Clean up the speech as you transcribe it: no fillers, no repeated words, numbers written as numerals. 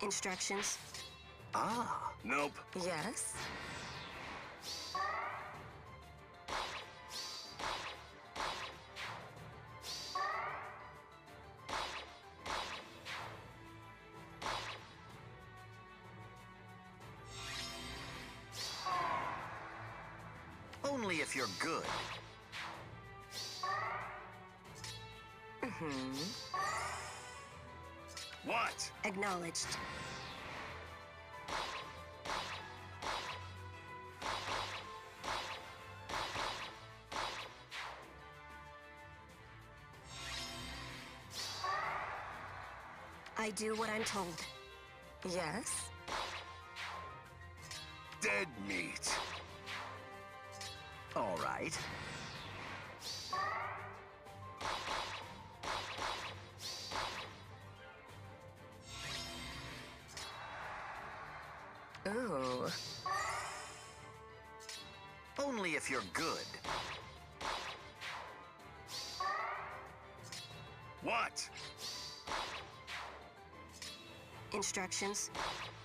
Instructions? Ah, nope. Yes. Only if you're good. What? Acknowledged. I do what I'm told. Yes? Dead meat. All right. Ooh. Only if you're good. What? Instructions?